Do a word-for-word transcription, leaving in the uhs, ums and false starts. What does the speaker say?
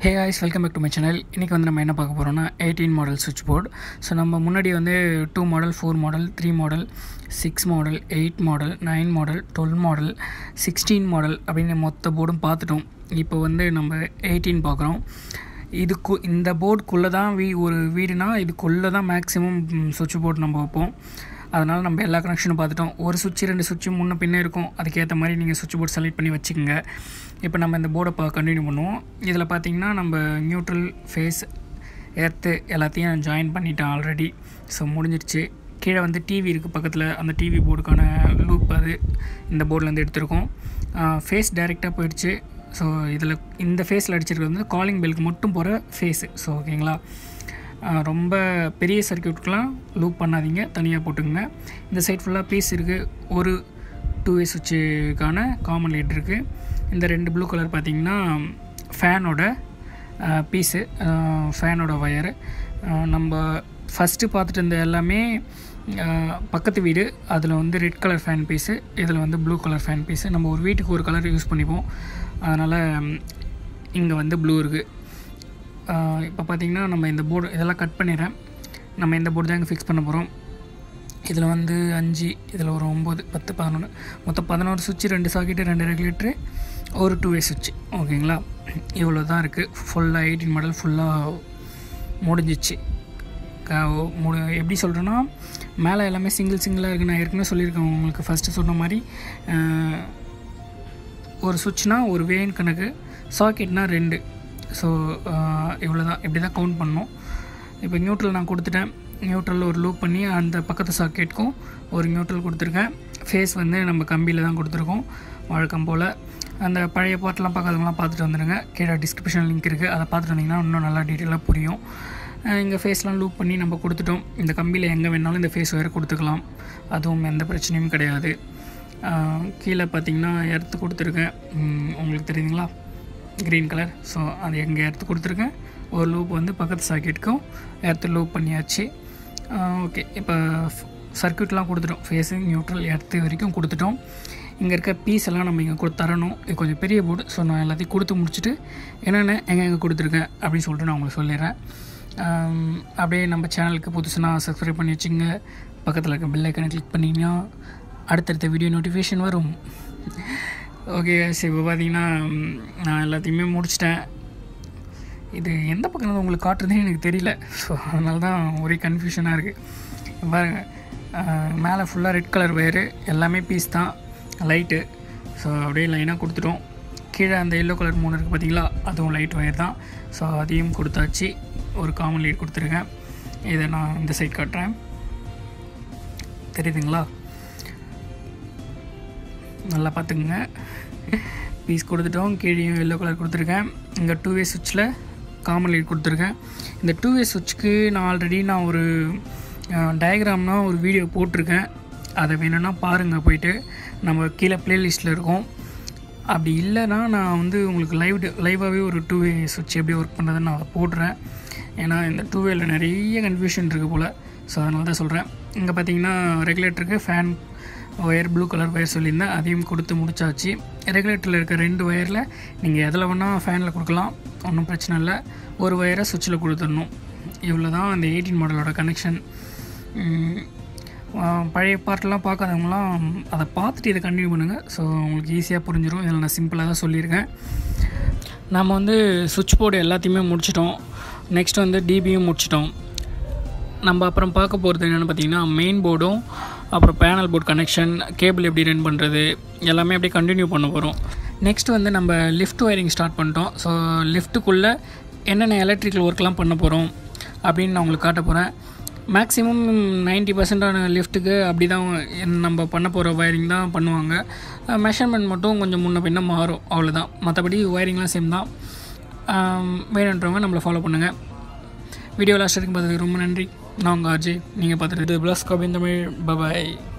Hey guys, welcome back to my channel. இன்னைக்கு வந்து நம்ம என்ன பார்க்க போறோம்னா eighteen model switch board. So நம்ம முன்னாடி வந்து two model, four model, three model, six model, eight model, nine model, twelve model, sixteen model அப்படினு மொத்த போர்டும் பார்த்துட்டோம். இப்போ வந்து நம்ம eighteen பார்க்குறோம். இதுக்கு இந்த போர்டுக்குள்ள தான் வீ ஒரு வீடுனா இதுக்குள்ள தான் மேக்ஸिमम switch board நம்ம வைப்போம். அதனால நம்ம எல்லா கனெக்ஷனும் பார்த்துட்டோம். ஒரு சுவிட்ச் ரெண்டு சுவிட்ச் முன்ன பின்ன இருக்கும். அதுக்கு ஏத்த மாதிரி நீங்க switch board செலக்ட் பண்ணி வச்சுக்கங்க. இப்போ நம்ம இந்த போர்டை பா கண்டினியூ பண்ணுவோம். இதில் பார்த்தீங்கன்னா நம்ம நியூட்ரல் ஃபேஸ் எர்த்து எல்லாத்தையும் ஜாயின் பண்ணிட்டேன் ஆல்ரெடி. ஸோ முடிஞ்சிருச்சு. கீழே வந்து டிவி இருக்குது பக்கத்தில். அந்த டிவி போர்டுக்கான லூப் அது இந்த போர்ட்லேருந்து எடுத்துருக்கோம். ஃபேஸ் டைரெக்டாக போயிடுச்சு. ஸோ இதில் இந்த ஃபேஸில் அடிச்சிருக்கிறது வந்து காலிங் பெல்லுக்கு மட்டும் போகிற ஃபேஸு. ஸோ ஓகேங்களா, ரொம்ப பெரிய சர்க்யூட்டுக்கெலாம் லூப் பண்ணாதீங்க, தனியாக போட்டுங்க. இந்த சைட் ஃபுல்லாக பீஸ் இருக்குது. ஒரு டூ வே சுவிட்சுக்கான காமன் லைட் இருக்குது. இந்த ரெண்டு ப்ளூ கலர் பார்த்திங்கன்னா ஃபேனோட பீஸு, ஃபேனோட ஒயரு. நம்ம ஃபஸ்ட்டு பார்த்துட்டு இருந்த எல்லாமே பக்கத்து வீடு, அதில் வந்து ரெட் கலர் ஃபேன் பீஸு, இதில் வந்து ப்ளூ கலர் ஃபேன் பீஸு. நம்ம ஒரு வீட்டுக்கு ஒரு கலர் யூஸ் பண்ணிப்போம், அதனால் இங்கே வந்து ப்ளூ இருக்குது. இப்போ பார்த்திங்கன்னா நம்ம இந்த போர்டு இதெல்லாம் கட் பண்ணிடுறேன். நம்ம இந்த போர்டு தான் இங்கே ஃபிக்ஸ் பண்ண போகிறோம். இதில் வந்து அஞ்சு, இதில் ஒரு ஒம்பது, பத்து, பதினொன்று, மொத்தம் பதினோரு சுவிட்சு, ரெண்டு சாக்கெட்டு, ரெண்டு ரெகுலேட்ரு, ஒரு டூ வே சுவிட்சு. ஓகேங்களா, இவ்வளோ தான் இருக்குது. ஃபுல்லாக எயிட்டீன் மாடல் ஃபுல்லாக முடிஞ்சிச்சு. முடி எப்படி சொல்கிறேன்னா, மேலே எல்லாமே சிங்கிள் சிங்கிளாக இருக்குது. நான் ஏற்கனவே சொல்லியிருக்கேன் உங்களுக்கு ஃபஸ்ட்டு சொன்ன மாதிரி. ஒரு சுவிட்ச்னால் ஒரு வேன் கணக்கு, சாக்கெட்னால் ரெண்டு. ஸோ இவ்வளோ தான், இப்படி தான் கவுண்ட் பண்ணோம். இப்போ நியூட்ரல் நான் கொடுத்துட்டேன். நியூட்ரலில் ஒரு லூப் பண்ணி அந்த பக்கத்து சாக்கெட்டுக்கும் ஒரு நியூட்ரல் கொடுத்துருக்கேன். ஃபேஸ் வந்து நம்ம கம்பியில் தான் கொடுத்துருக்கோம் வழக்கம் போல். அந்த பழைய பாட்டெலாம் பார்க்காதவங்களாம் பார்த்துட்டு வந்துடுங்க. கீழே டிஸ்கிரிப்ஷன் லிங்க் இருக்குது, அதை பார்த்துட்டு வந்தீங்கன்னா இன்னும் நல்லா டீட்டெயிலாக புரியும். இங்கே ஃபேஸ்லாம் லூப் பண்ணி நம்ம கொடுத்துட்டோம். இந்த கம்பியில் எங்கே வேணாலும் இந்த ஃபேஸ் வேறு கொடுத்துக்கலாம், அதுவும் எந்த பிரச்சனையும் கிடையாது. கீழே பார்த்திங்கன்னா எர்த்து கொடுத்துருக்கேன், உங்களுக்கு தெரியுதுங்களா, க்ரீன் கலர். ஸோ அது எங்கே எர்த்து கொடுத்துருக்கேன். ஒரு லூப் வந்து பக்கத்து சாக்கெட்டுக்கும் எர்த்து லூப் பண்ணியாச்சு. ஓகே, இப்போ சர்க்யூட்லாம் கொடுத்துட்டோம். ஃபேஸு, நியூட்ரல், எர்த்து வரைக்கும் கொடுத்துட்டோம். இங்கே இருக்க பீஸ் எல்லாம் நம்ம இங்கே கொடு தரணும். இது கொஞ்சம் பெரிய போர்டு. ஸோ நான் எல்லாத்தையும் கொடுத்து முடிச்சுட்டு என்னென்ன எங்கே எங்கே கொடுத்துருக்கேன் அப்படின்னு சொல்லிட்டு நான் உங்களுக்கு சொல்லிடுறேன். அப்படியே நம்ம சேனலுக்கு புதுசுனா சப்ஸ்கிரைப் பண்ணி வச்சுங்க. பக்கத்தில் இருக்க பெல் ஐக்கனை கிளிக் பண்ணிங்கன்னா அடுத்தடுத்த வீடியோ நோட்டிஃபிகேஷன் வரும். ஓகே, சரி, இப்போ பார்த்தீங்கன்னா நான் எல்லாத்தையுமே முடிச்சிட்டேன். இது எந்த பக்கம் உங்களுக்கு காட்டுறதுன்னு எனக்கு தெரியல. ஸோ அதனால தான் ஒரே கன்ஃபியூஷனாக இருக்குது. பாருங்கள், மேலே ஃபுல்லாக ரெட் கலர் வயரு, எல்லாமே பீஸ் தான், லைட்டு. ஸோ அப்படியே லைனாக கொடுத்துட்டோம். கீழே அந்த எல்லோ கலர் மூணு இருக்குது பார்த்தீங்களா, அதுவும் லைட் ஒயர் தான். ஸோ அதையும் கொடுத்தாச்சு. ஒரு காமன் லைட் கொடுத்துருக்கேன். இதை நான் இந்த சைட் காட்டுறேன், தெரியுதுங்களா, நல்லா பார்த்துக்குங்க. பீஸ் கொடுத்துட்டோம். கீழேயும் எல்லோ கலர் கொடுத்துருக்கேன். இங்கே டூ வே சுவிட்சில் காமன் லைட் கொடுத்துருக்கேன். இந்த டூ வே சுவிட்சுக்கு நான் ஆல்ரெடி நான் ஒரு டயக்ராம்னா ஒரு வீடியோ போட்டிருக்கேன். அதை வேணும்னா பாருங்கள் போயிட்டு, நம்ம கீழே ப்ளேலிஸ்ட்டில் இருக்கும். அப்படி இல்லைன்னா நான் வந்து உங்களுக்கு லைவ் லைவாகவே ஒரு டூ வே சுவிட்ச் எப்படி ஒர்க் பண்ணுறதுன்னு நான் அதை போடுறேன். ஏன்னா இந்த டூ வேல நிறைய கன்ஃபியூஷன் இருக்குது போல். ஸோ அதனால தான் சொல்கிறேன். இங்கே பார்த்தீங்கன்னா ரெகுலேட்டருக்கு fan wire blue colour wire சொல்லியிருந்தேன், அதையும் கொடுத்து முடிச்சாச்சு. ரெகுலேட்டரில் இருக்க ரெண்டு ஒயரில் நீங்கள் எதில் வேணால் ஃபேனில் கொடுக்கலாம், ஒன்றும் பிரச்சனை இல்லை. ஒரு ஒயரை சுவிட்சில் கொடுத்துடணும். இவ்வளோ தான் அந்த எயிட்டீன் மாடலோட கனெக்ஷன். பழைய பார்ட்டெலாம் பார்க்காதவங்களாம் அதை பார்த்துட்டு இதை கண்டினியூ பண்ணுங்கள். ஸோ உங்களுக்கு ஈஸியாக புரிஞ்சிடும். இதில் நான் சிம்பிளாக தான் சொல்லியிருக்கேன். நம்ம வந்து சுவிட்ச் போர்டு எல்லாத்தையுமே முடிச்சிட்டோம். நெக்ஸ்ட் வந்து டிபியும் முடிச்சிட்டோம். நம்ம அப்புறம் பார்க்க போகிறது என்னென்னு பார்த்தீங்கன்னா, மெயின் போர்டும் அப்புறம் பேனல் போர்டு கனெக்ஷன், கேபிள் எப்படி ரன் பண்ணுறது எல்லாமே அப்படியே கண்டினியூ பண்ண போகிறோம். நெக்ஸ்ட் வந்து நம்ம லிஃப்ட் ஒயரிங் ஸ்டார்ட் பண்ணிட்டோம். ஸோ லிஃப்ட்டுக்குள்ளே என்னென்ன எலக்ட்ரிக்கல் ஒர்க்லாம் பண்ண போகிறோம் அப்படின்னு நான் உங்களுக்கு காட்ட போகிறேன். மேக்ஸிமம் நைன்ட்டி பர்சன்டான லிஃப்ட்டுக்கு அப்படி தான் நம்ம பண்ண போகிற ஒயரிங் தான் பண்ணுவாங்க. மெஷர்மெண்ட் மட்டும் கொஞ்சம் முன்ன பின்ன மாறும், அவ்வளோதான். மற்றபடி ஒயரிங்லாம் சேம் தான். வேணுன்றவங்க நம்மளை ஃபாலோ பண்ணுங்கள். வீடியோ லாஸ்ட் வரைக்கும் பார்த்ததுக்கு ரொம்ப நன்றி. நான் உங்கள் ஆர்ஜே. நீங்கள் பார்த்துட்டு ப்ளஸ் கபின் தமிழ். பாய்.